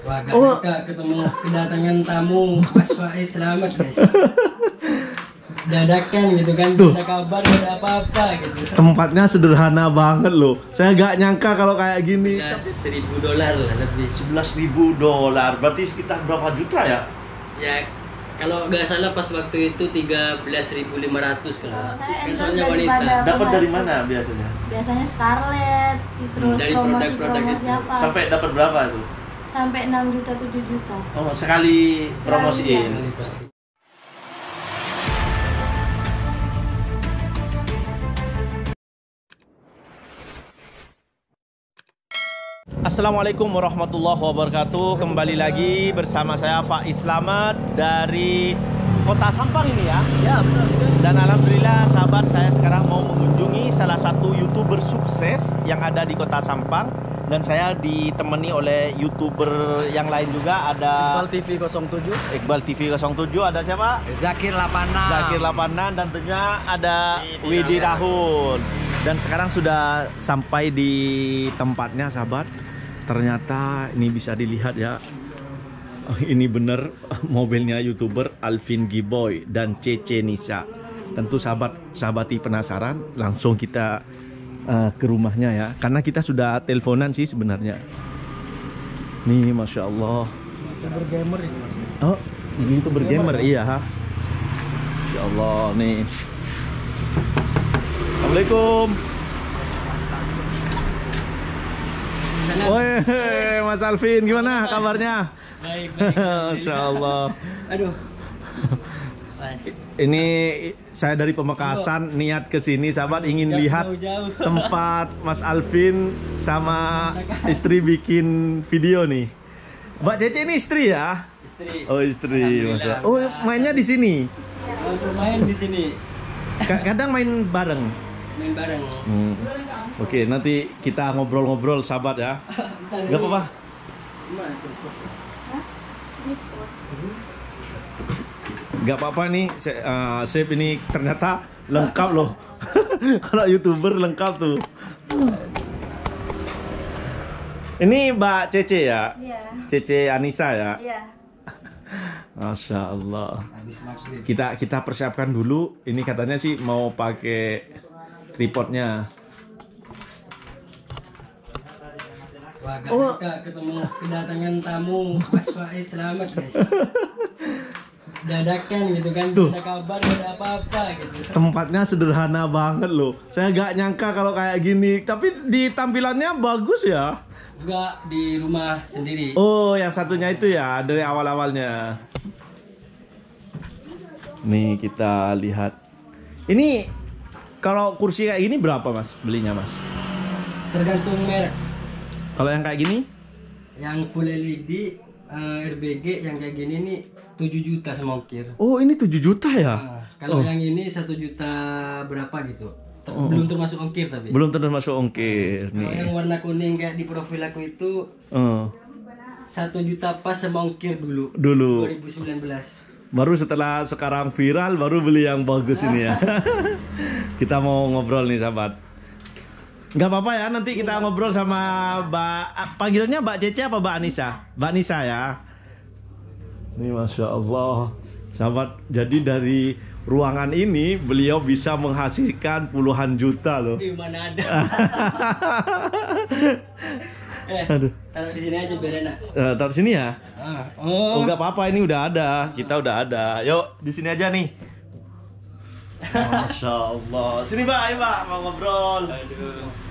Wah, gak ketemu kedatangan tamu Mas Faiz, selamat guys. Dadakan gitu kan, Tuh. ada kabar, gak ada apa-apa gitu. Tempatnya sederhana banget loh. Saya gak nyangka kalau kayak gini. $11.000 lah lebih. $11.000, berarti sekitar berapa juta ya? Ya kalau nggak salah pas waktu itu 13.500 kalau. Kan soalnya wanita. Dapat dari mana biasanya? Biasanya Scarlett, terus Dari produk-produk promosi itu. apa? Sampai dapat berapa itu? Sampai 6 juta 7 juta. Oh, sekali promosiin. Sekali pasti. Assalamualaikum warahmatullahi wabarakatuh. Kembali lagi bersama saya Faiz Slamet dari Kota Sampang ini ya. Ya benar sekali. Dan alhamdulillah sahabat, saya sekarang mau mengunjungi salah satu YouTuber sukses yang ada di Kota Sampang. Dan saya ditemani oleh YouTuber yang lain juga. Ada Iqbal TV 07. Iqbal TV 07, ada siapa? Zakir 86. Zakir 86, dan tentunya ada Widi Rahul. Dan sekarang sudah sampai di tempatnya sahabat. Ternyata ini bisa dilihat ya. Oh, ini bener mobilnya YouTuber Alvin Giboy dan Cece Nisa. Tentu sahabati penasaran, langsung kita ke rumahnya ya. Karena kita sudah teleponan sih sebenarnya. Nih Masya Allah. YouTuber gamer ini Mas. Oh, ini YouTuber gamer, iya. Ya Allah nih. Assalamualaikum. Woi, Mas Alvin, gimana kabarnya? Baik. Masya Allah. Aduh. Mas. Ini saya dari Pamekasan niat ke sini sahabat, ingin lihat Jauh-jauh. tempat Mas Alvin sama istri bikin video nih. Mbak Cece ini istri ya? Istri. Oh, istri. Alhamdulillah. Masya. Oh, mainnya di sini. Main di sini. Kadang main bareng. Main bareng. Oke, nanti kita ngobrol-ngobrol sahabat ya. Gak apa-apa. Gak apa-apa nih, Chef ini ternyata lengkap loh. Kalau YouTuber lengkap tuh. Ini Mbak Cece ya? Iya. Cece Anissa ya? Iya. Masya Allah. Habis maghrib. Kita persiapkan dulu. Ini katanya sih mau pakai tripodnya. Wah, gak ketemu kedatangan tamu Mas Faiz, selamat guys. Dadakan gitu kan, Tuh. ada kabar, gak ada apa-apa gitu. Tempatnya sederhana banget loh. Saya gak nyangka kalau kayak gini. Tapi di tampilannya bagus ya. Enggak, di rumah sendiri. Oh, yang satunya itu ya dari awal-awalnya. Nih kita lihat. Ini kalau kursi kayak gini berapa Mas belinya Mas? Tergantung merek. Kalau yang kayak gini? Yang full LED RBG yang kayak gini nih 7 juta sama ongkir. Oh, ini 7 juta ya? Nah, kalau yang ini 1 juta berapa gitu. Belum termasuk ongkir tapi. Belum termasuk ongkir Kalau yang nih. warna kuning kayak di profil aku itu Oh, 1 juta pas sama ongkir dulu. dulu. 2019. Baru setelah sekarang viral baru beli yang bagus ini ya. Kita mau ngobrol nih sahabat. Nggak apa-apa ya, nanti kita ngobrol sama Mbak, panggilannya Mbak Cece apa Mbak Anissa? Mbak Nisa ya. Ini Masya Allah sahabat, jadi dari ruangan ini beliau bisa menghasilkan puluhan juta loh. Di mana ada? Aduh. Taruh di sini aja biar enak. Taruh sini ya. Oh. Oh, nggak apa-apa, ini udah ada, kita udah ada. Yuk di sini aja nih. Masya Allah. Sini Mbak, ayo Mbak, mau ngobrol. Aduh.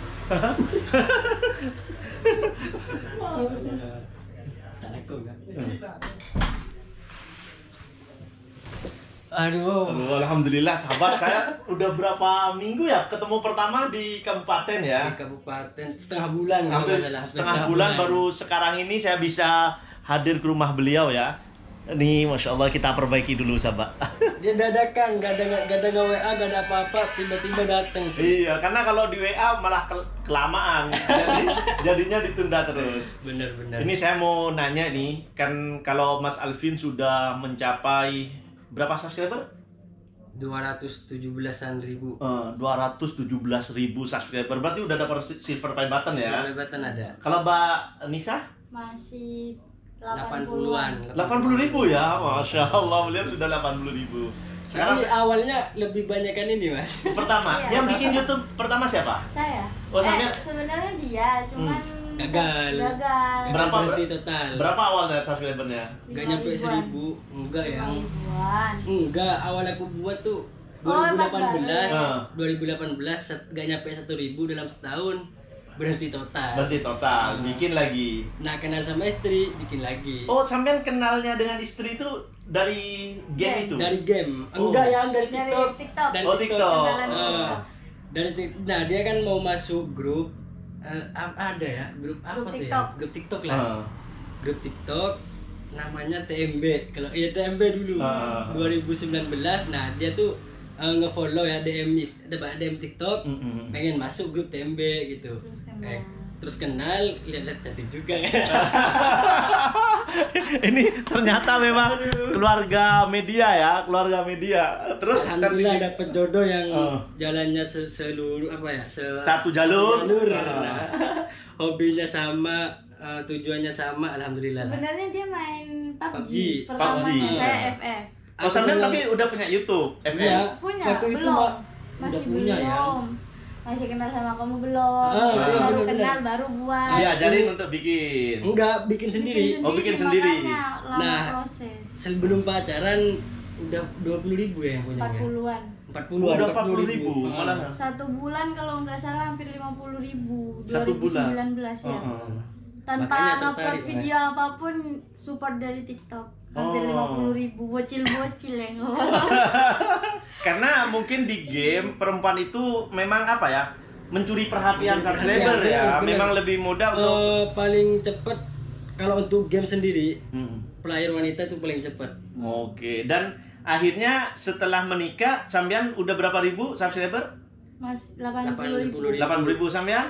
Takut kan? Aduh. Alhamdulillah sahabat, saya udah berapa minggu ya ketemu pertama di kabupaten ya. Di kabupaten setengah bulan. Hampir kalau nggak salah. setengah bulan baru sekarang ini saya bisa hadir ke rumah beliau ya. Nih Masya Allah, kita perbaiki dulu sahabat. Dia dadakan, gak ada WA, gak ada apa-apa, tiba-tiba datang. Iya, karena kalau di WA malah kelamaan. Jadinya ditunda terus. Bener-bener. Ini saya mau nanya nih, kan kalau Mas Alvin sudah mencapai berapa subscriber? 217-an ribu. 217.000 subscriber. Berarti udah dapat silver play button ya? Kelebatan ada. Kalau Mbak Nisa? Masih 80-an. 80.000 ya, Masya Allah, beliau sudah 80.000. Sekarang Tapi awalnya lebih banyak kan ini Mas. pertama, Iya. yang bikin YouTube pertama siapa? Saya. Oh, sampai- Sebenarnya dia, cuman Gagal. Gagal. Berapa? Berarti total. Berapa awalnya subscribernya? Gak nyampe 1.000. Enggak ya. 5.000-an. Enggak, awal aku buat tuh Oh, pas 2018. baru. 2018 gak nyampe 1.000 dalam setahun. Berhenti total. Berarti total, bikin lagi. Nah, kenal sama istri, bikin lagi. Oh, sampean kenalnya dengan istri itu dari game itu? Dari game. Oh. Enggak yang dari Dari TikTok. TikTok. Dari Oh, TikTok. Kenalan di Ah. TikTok. Nah, dia kan mau masuk grup ada ya, grup apa Grup tuh TikTok. ya? Grup TikTok lah. Ah. Grup TikTok namanya TMB. Kalau iya TMB dulu. Ah. 2019. Nah, dia tuh nge-follow ya DM TikTok. Pengen masuk grup TMB gitu. Terus kenal. Terus kenal, lihat-lihat cantik juga kan. Ini ternyata memang keluarga media ya, keluarga media. Terus Alhamdulillah dapat jodoh yang Oh. jalannya seluruh apa ya? Satu jalur. Nah, hobinya sama, tujuannya sama, alhamdulillah. lah. Sebenarnya dia main PUBG. PUBG. Pertama PUBG. saya FF. Oh, sampean tapi udah punya YouTube, Iya. FM. Punya, Waktu itu belum. udah punya ya. Masih kenal sama kamu belum. iya, Baru bener-bener. kenal, baru buat. Diajarin untuk bikin. Enggak, bikin sendiri. Oh, bikin sendiri. Makanya lama Nah, proses. Sebelum pacaran udah 20.000 ya yang punya. 40-an. 40 Udah 40.000 malah. Satu bulan kalau nggak salah hampir 50.000. Satu bulan. 2019 ya. Tanpa Makanya upload tertarik, video apapun, support dari TikTok. Hampir Oh. 50.000. Bocil-bocil yang Karena mungkin di game perempuan itu memang apa ya? Mencuri perhatian Mencuri subscriber perhatian, ya. bener. Memang lebih mudah untuk paling cepat kalau untuk game sendiri, Hmm. player wanita itu paling cepat. Oke, dan akhirnya setelah menikah sampean udah berapa ribu subscriber? Mas 80.000. 80.000 sampean?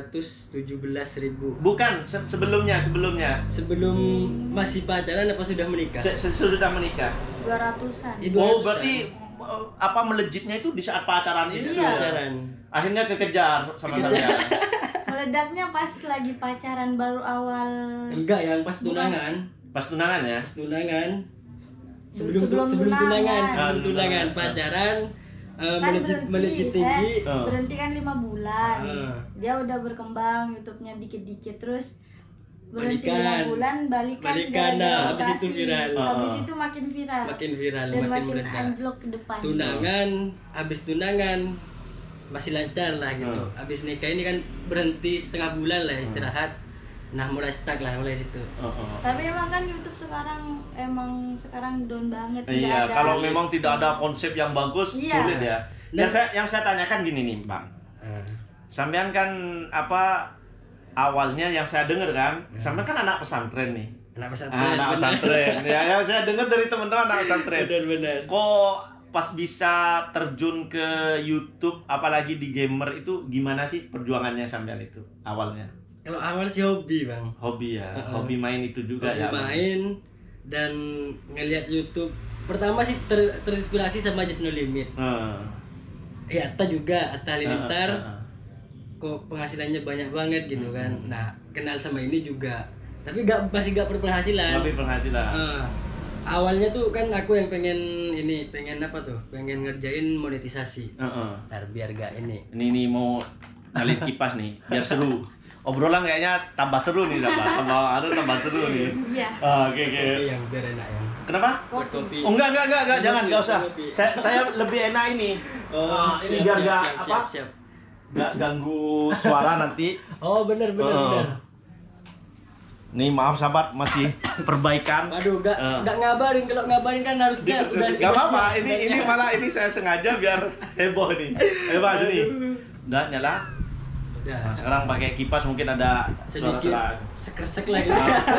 217.000. Bukan, sebelumnya. Sebelum masih pacaran apa sudah menikah? Sesudah menikah. 200-an. Ya, Oh, 200-an. berarti apa melejitnya itu di saat pacaran Di itu? saat Iya. pacaran. Akhirnya kekejar sama sampean. Meledaknya pas lagi pacaran baru awal. Enggak, yang pas tunangan. Pas tunangan ya? Pas tunangan. Sebelum Sebelum tunangan. tunangan, Ah, tunangan pacaran Kan melejit tinggi. berhenti kan 5 bulan. Ah. Dia udah berkembang, YouTube-nya dikit-dikit, terus berhenti Balikan. 5 bulan, balikan Balikan, gara-gara nah, habis itu operasi. viral. Habis Ah. itu makin viral. Makin viral, dan makin makin meledak. anjlok ke depan. Tunangan, habis tunangan masih lancar lah gitu. Habis nikah ini kan berhenti setengah bulan lah istirahat. Nah, mulai stuck lah mulai situ. Tapi emang kan YouTube sekarang down banget. nggak Iya, ada. kalau memang tidak ada konsep yang bagus, Iya. sulit ya. Yang saya tanyakan gini nih, Bang. Sampean kan apa awalnya yang saya dengar kan, sampean kan anak pesantren nih. Anak pesantren. Anak pesantren. Ya, yang saya dengar dari teman-teman anak pesantren. Benar-benar. Kok pas bisa terjun ke YouTube, apalagi di gamer itu gimana sih perjuangannya sampean itu awalnya? Kalau awal sih hobi, Bang. Hobi ya, hobi main itu juga Hobi ya. Bang? main dan ngelihat YouTube. Pertama sih terinspirasi sama Just No Limit. Ya, Atta juga, Atta Halilintar. Kok penghasilannya banyak banget gitu kan. Nah, kenal sama ini juga. Tapi masih gak berpenghasilan. Tapi penghasilan. Awalnya tuh kan aku yang pengen apa tuh? Pengen ngerjain monetisasi. Ntar biar gak ini. Ini mau nyalin kipas nih, biar seru. Obrolan kayaknya tambah seru nih, tambah seru nih. Iya. Oke. Kopi yang biar enak ya. Kenapa? Buat kopi. Oh enggak, jangan, enggak usah. Kopi. Saya lebih enak ini. Ini biar enggak apa? Siap. Enggak ganggu suara nanti. Oh, bener. Nih maaf sahabat, masih perbaikan. Aduh, gak ngabarin. Kalau ngabarin kan harusnya udah Gak apa-apa, siap. ini malah ini saya sengaja biar heboh nih. Heboh sini. Udah nyala. Udah. Nah, sekarang pakai kipas mungkin ada Sedikit suara-suara. sekresek lagi.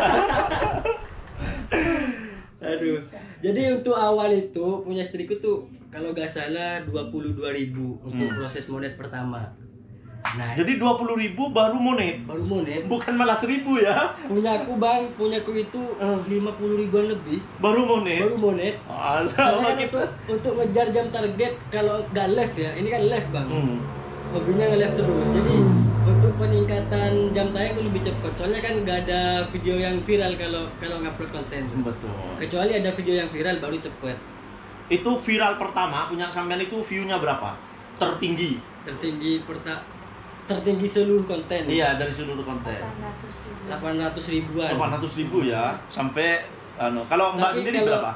Aduh. Jadi untuk awal itu punya istriku tuh kalau gak salah 22.000 untuk proses monet pertama. Nah, Jadi 20.000 baru monet. baru monet. Bukan malah 1.000 ya. Punyaku Bang, punyaku itu 50 ribuan lebih. Baru monet. Baru monet. Allah Soalnya kita. untuk ngejar jam target kalau gak live ya, ini kan live Bang. Hmm. Hobinya nge-live terus. Jadi untuk untuk peningkatan jam tayang itu lebih cepat. Soalnya kan nggak ada video yang viral kalau ngupload konten. Betul. Kecuali ada video yang viral baru cepet. Itu viral pertama punya sampean itu view-nya berapa? Tertinggi. Tertinggi seluruh konten. Iya, dari seluruh konten. 800 ribuan. 800.000 ya. Sampai kalau Mbak sendiri berapa?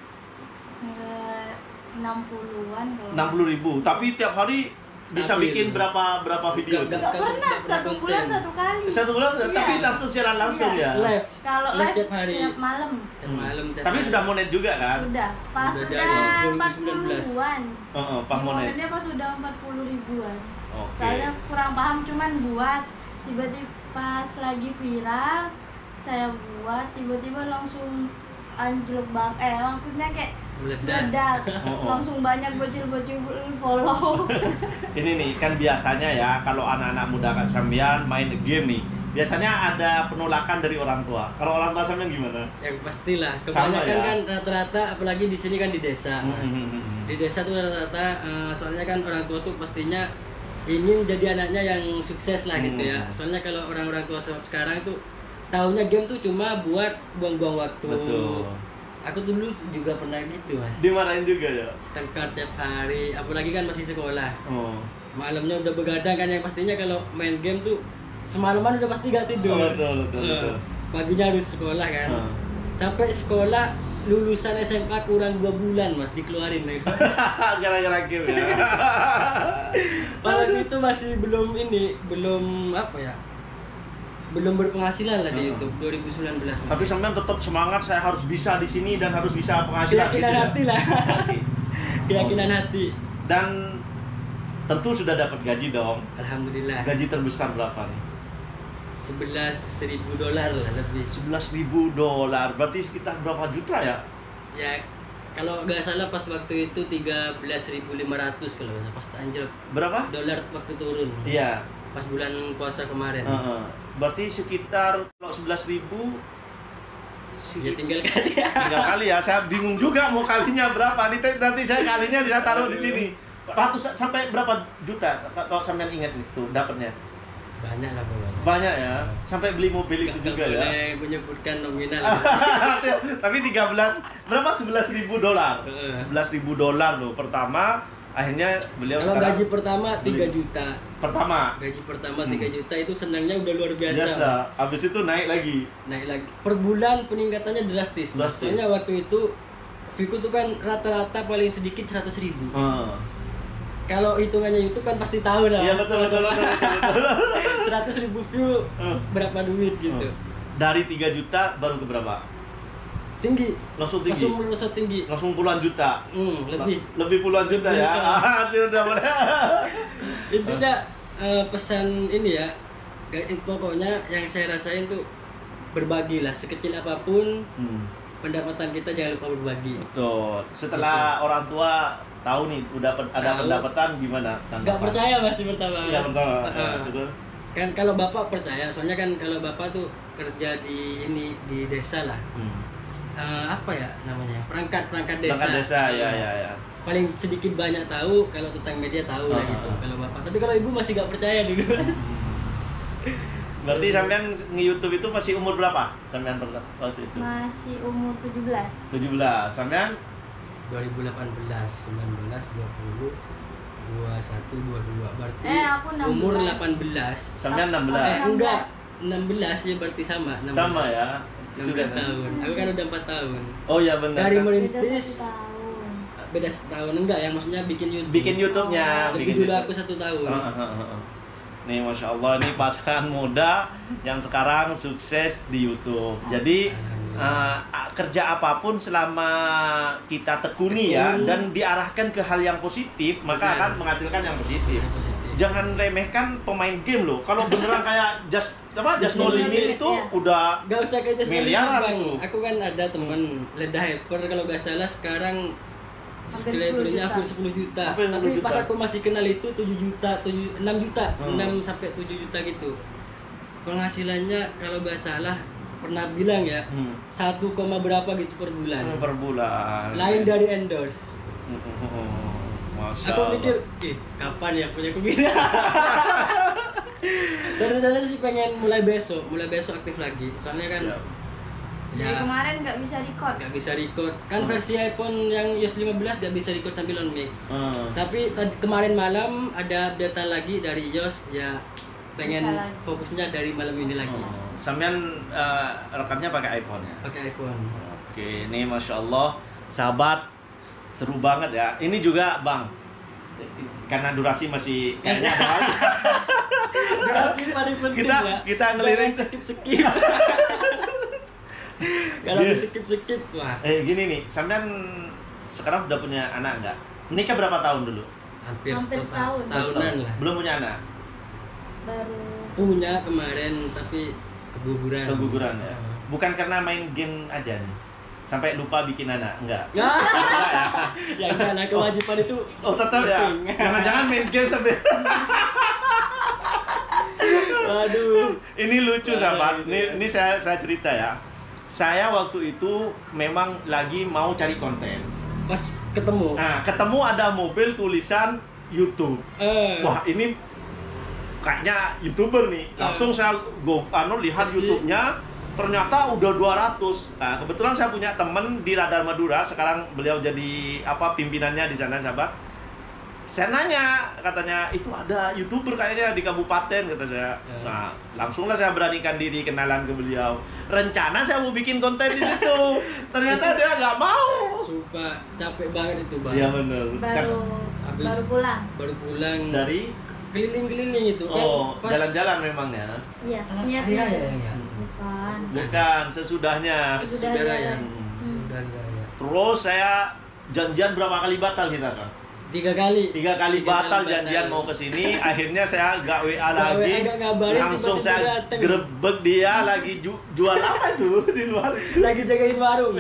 60-an kalau. 60.000. Tapi tiap hari bisa bikin berapa video? Gak pernah, satu bulan satu kali. Satu bulan, Iya. tapi langsung siaran langsung ya. Live. Kalau live tiap hari. tiap malam. Tiap Tapi hari. sudah monet juga kan? Sudah. Pas Udah sudah dari 40 ribuan. Pas monet. Monetnya pas sudah 40 ribuan. Oke. Soalnya kurang paham cuman buat tiba-tiba pas lagi viral saya buat tiba-tiba langsung anjlok maksudnya kayak meledak. Langsung banyak bocil-bocil follow. Ini nih kan biasanya ya kalau anak-anak muda kan sampean main game nih, biasanya ada penolakan dari orang tua. Kalau orang tua sampean gimana? Yang pastilah. Sama Kebanyakan ya? kan rata-rata, apalagi di sini kan di desa, Mas. Di desa tuh rata-rata, soalnya kan orang tua tuh pastinya ingin jadi anaknya yang sukses lah gitu ya. Soalnya kalau orang-orang tua sekarang tuh taunya game tuh cuma buat buang-buang waktu. Betul. Aku dulu juga pernah gitu, Mas. Dimarahin juga ya? Tengkar tiap hari, apalagi kan masih sekolah. Oh. Malamnya udah begadang kan, yang pastinya kalau main game tuh semalaman udah pasti gak tidur. Betul. Paginya harus sekolah kan. Sampai sekolah lulusan SMA kurang 2 bulan, Mas, dikeluarin nih. Gara-gara game ya. Padahal itu masih belum apa ya? Belum berpenghasilan lah di YouTube 2019. Tapi sampean tetap semangat, saya harus bisa di sini dan harus bisa penghasilan. Keyakinan gitu ya? hati lah. Keyakinan hati. Dan tentu sudah dapat gaji dong. Alhamdulillah. Gaji terbesar berapa nih? $11.000 lah lebih. $11.000, berarti sekitar berapa juta ya? Ya kalau nggak salah pas waktu itu 13.500 kalau nggak salah, pas anjlok. Berapa? Dolar waktu turun. Iya. Pas bulan puasa kemarin. Berarti sekitar kalau 11.000 Ya tinggal kali ya. tinggal kali ya. Saya bingung juga mau kalinya berapa. Nanti saya kalinya bisa taruh di sini. Ratus sampai berapa juta kalau sampean ingat itu dapatnya? Banyak lah pokoknya. Banyak ya. Sampai beli mobil itu juga ya. Boleh menyebutkan nominal. Tapi 13 berapa? $11.000. $11.000 loh pertama. Akhirnya beliau Kalau sekarang gaji pertama 3 juta. Gaji pertama 3 juta itu senangnya udah luar biasa. Habis itu naik lagi. Per bulan peningkatannya drastis. Maksudnya waktu itu view-ku tuh kan rata-rata paling sedikit 100.000. Kalau hitungannya YouTube kan pasti tahu lah. Iya betul. 100.000 view berapa duit gitu. Dari 3 juta baru ke berapa? Tinggi. Langsung tinggi. Langsung puluhan juta. Lebih puluhan juta ya. Udah boleh. Intinya pesan ini ya, pokoknya yang saya rasain tuh berbagilah sekecil apapun. Pendapatan kita jangan lupa berbagi. Betul. Setelah orang tua tahu nih udah ada pendapatan gimana? Nggak percaya masih pertama. Iya pertama. Kan kalau bapak percaya, soalnya kan kalau bapak tuh kerja di desa lah. Apa ya namanya? Perangkat desa. Ya. Paling sedikit banyak tahu, kalau tentang media tahu lah gitu. Kalau bapak. Tapi kalau ibu masih nggak percaya dulu. Berarti sampean nge-YouTube itu masih umur berapa? Sampean waktu itu? Masih umur 17. 17. Sampean 2018, 19, 20, 21, 22. Berarti aku 16. umur 18. Sampean 16. Enggak, 16 ya berarti sama. 16. Sama ya. 16 tahun. Aku kan udah 4 tahun. Oh iya benar. Dari kan? merintis Beda 1 tahun. beda setahun enggak ya, maksudnya bikin YouTube. Bikin YouTube-nya. Lebih dulu aku 1 tahun. Nih Masya Allah, ini pasangan muda yang sekarang sukses di YouTube. Jadi kerja apapun selama kita tekuni ya dan diarahkan ke hal yang positif, maka akan menghasilkan yang positif. Jangan remehkan pemain game loh. Kalau beneran kayak Just No Limit itu udah Gak usah kayak Just No Limit, miliaran Bang. tuh. Aku kan ada temen Leda Hyper, kalau gak salah sekarang Hampir subscribernya 10 hampir 10 juta. Hampir 10 Tapi juta. pas aku masih kenal itu 7 juta, 6 juta, 6 sampai 7 juta gitu. Penghasilannya kalau gak salah pernah bilang ya 1, berapa gitu per bulan. Per bulan. Lain dari endorse. Masya Aku Allah. mikir, kapan ya punya aku gini? Dan rencana sih pengen mulai besok aktif lagi. Soalnya kan ya kemarin nggak bisa record kan versi iPhone yang iOS 15 nggak bisa record sambil on mic. Tapi kemarin malam ada update lagi dari iOS ya, pengen fokusnya dari malam ini lagi. Sampean rekamnya pakai iPhone ya? Pakai iPhone. Oke, ini Masya Allah sahabat, seru banget ya. Ini juga Bang, karena durasi masih kayaknya ada lagi. Durasi paling penting kita ngelirik skip. Kalau skip wah. Gini nih, sampean sekarang sudah punya anak enggak? Nikah berapa tahun dulu? Hampir setahun. Setahunan lah. Belum punya anak? Baru punya kemarin tapi keguguran ya. Bukan karena main game aja nih, sampai lupa bikin anak, enggak? Ya enggak lah, kewajiban itu. Tetap ya. Jangan-jangan main game sampai. Waduh, ini lucu sahabat. Ini saya cerita ya. Saya waktu itu memang lagi mau cari konten. Pas ketemu. Nah, ketemu ada mobil tulisan YouTube. Wah, ini kayaknya YouTuber nih. Langsung saya lihat YouTube-nya, ternyata udah 200. Nah, kebetulan saya punya temen di Radar Madura, sekarang beliau jadi pimpinannya di sana, sahabat. Saya nanya, katanya itu ada YouTuber kayaknya di kabupaten, kata saya. Nah, langsunglah saya beranikan diri kenalan ke beliau. Rencana saya mau bikin konten di situ. Ternyata dia nggak mau. Sumpah, capek banget itu, Bang. Iya benar. Baru pulang dari keliling-keliling itu. Jalan-jalan memang ya. Iya, niatnya ya. Bukan, sesudahnya. Sudah ya. Terus saya janjian berapa kali batal kita kan? 3 kali batal janjian mau ke sini. Akhirnya saya gak WA lagi. Langsung saya grebek dia lagi jual apa itu di luar. Lagi jagain warung.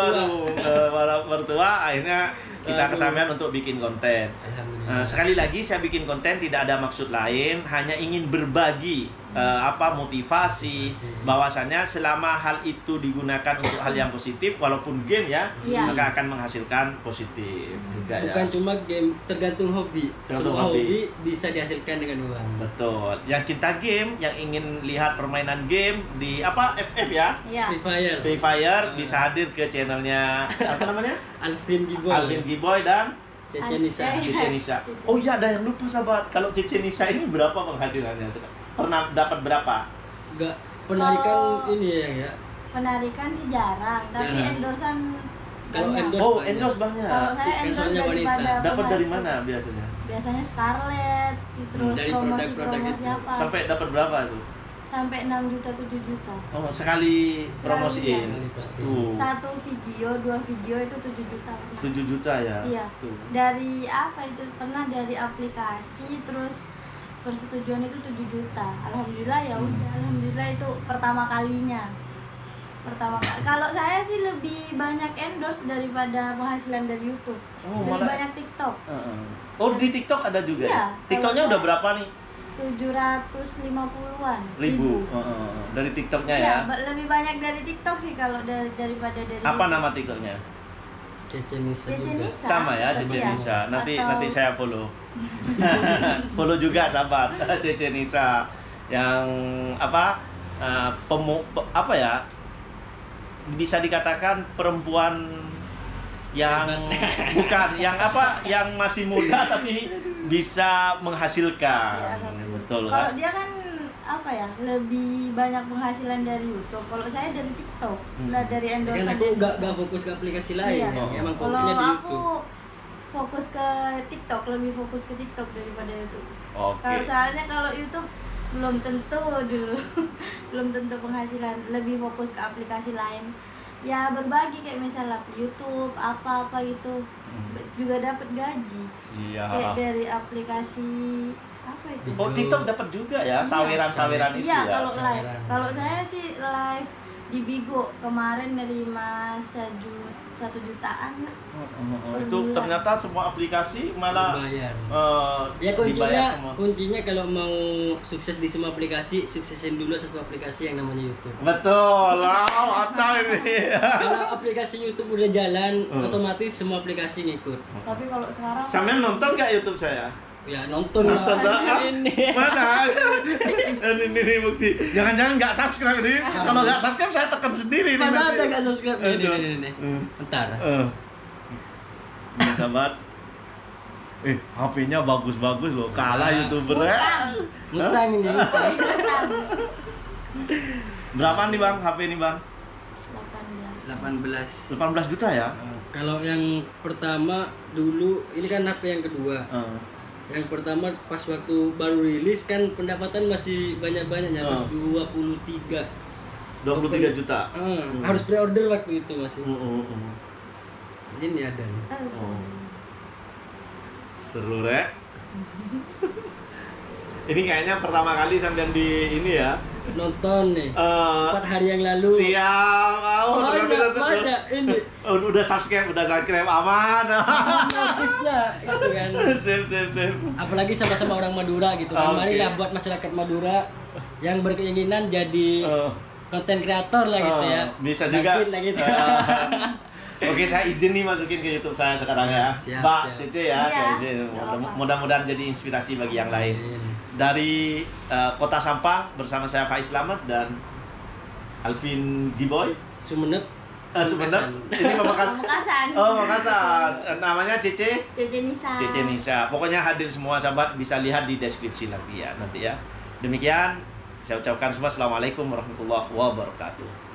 Mertua. Akhirnya kita kesampaian untuk bikin konten. Sekali lagi saya bikin konten tidak ada maksud lain, hanya ingin berbagi motivasi bahwasannya selama hal itu digunakan untuk hal yang positif, walaupun game ya, maka akan menghasilkan positif juga. Bukan cuma game, tergantung hobi. Semua hobi bisa dihasilkan dengan uang. Betul. Yang cinta game, yang ingin lihat permainan game di FF ya? Free Fire bisa hadir ke channelnya apa namanya? Alvin Giboy dan Cece Nisa. Oh iya, ada yang lupa sahabat. Kalau Cece Nisa ini berapa penghasilannya? Pernah dapat berapa? Enggak, penarikan ini ya. Penarikan sih jarang, tapi endorsean kalau endorse banyak. Kalau saya endorse daripada dapat dari mana biasanya? Biasanya Scarlett, terus dari promosi apa? Sampai dapat berapa tuh? Sampai 6 juta 7 juta. Oh, sekali promosiin. Tuh. Satu video, 2 video itu 7 juta. 7 juta ya? Iya. Tuh. Dari apa itu? Pernah dari aplikasi, terus persetujuan itu 7 juta. Alhamdulillah ya udah, alhamdulillah itu pertama kalinya. Kalau saya sih lebih banyak endorse daripada penghasilan dari YouTube. Lebih banyak TikTok. Oh, di TikTok ada juga? Iya, TikToknya udah berapa nih? 750-an ribu. Dari TikToknya ya? Lebih banyak dari TikTok sih kalau daripada dari apa YouTube. Nama TikToknya? Cece Nisa. Sama ya, Cece Nisa. Nanti saya follow. Follow juga sahabat Cece Nisa yang bisa dikatakan perempuan yang yang masih muda tapi bisa menghasilkan. Betul kan? Kalau dia kan lebih banyak penghasilan dari YouTube. Kalau saya dari TikTok, dari endorse. Kan aku nggak fokus ke aplikasi lain. Emang fokusnya di YouTube. Kalau aku fokus ke TikTok, lebih fokus ke TikTok daripada YouTube. Okay. Kalau YouTube belum tentu belum tentu penghasilan, lebih fokus ke aplikasi lain. Ya berbagi kayak misalnya YouTube apa gitu juga dapat gaji. Kayak dari aplikasi apa itu? Oh, TikTok dapat juga ya saweran-saweran itu ya. Iya, kalau live. Kalau saya sih live di Bigo kemarin nerima 1 jutaan lah. Itu ternyata semua aplikasi malah ya kuncinya kalau mau sukses di semua aplikasi, suksesin dulu satu aplikasi yang namanya YouTube. Betul lah, mantap ini. Kalau aplikasi YouTube udah jalan, otomatis semua aplikasi ngikut. Tapi kalau sekarang sampean nonton gak YouTube saya? Ya nonton lah. Ini. Mana? Ini bukti. Jangan-jangan nggak subscribe nih. Kalau nggak subscribe saya tekan sendiri nih. Mana ada nggak subscribe? Ini. Bentar. Ini sahabat. HP-nya bagus-bagus loh. Kalah YouTuber ya. Ngutang ini. Berapa nih Bang HP ini Bang? 18 juta ya? Kalau yang pertama dulu, ini kan HP yang kedua. Yang pertama pas waktu baru rilis kan pendapatan masih banyak-banyaknya, harus 23 juta. Harus pre-order waktu itu masih. Ini ada nih. Seru Rek. Ini kayaknya pertama kali sampean di ini ya. Nonton nih. 4 hari yang lalu. Siap. Banyak ini. Udah subscribe aman. Notifnya gitu kan. Sip. Apalagi sama-sama orang Madura gitu kan. Marilah buat masyarakat Madura yang berkeinginan jadi konten kreator lah gitu ya. Bisa juga. Lah gitu. Oke, saya izin nih masukin ke YouTube saya sekarang ya. Mbak Cece ya, saya izin. Mudah-mudahan jadi inspirasi bagi yang lain. Dari Kota Sampang bersama saya Faiz Slamet dan Alvin Giboy. Sumenep. Ini Pamekasan. Pamekasan. Namanya Cece Nisa. Pokoknya hadir semua sahabat, bisa lihat di deskripsi nanti ya. Demikian saya ucapkan semua assalamualaikum warahmatullahi wabarakatuh.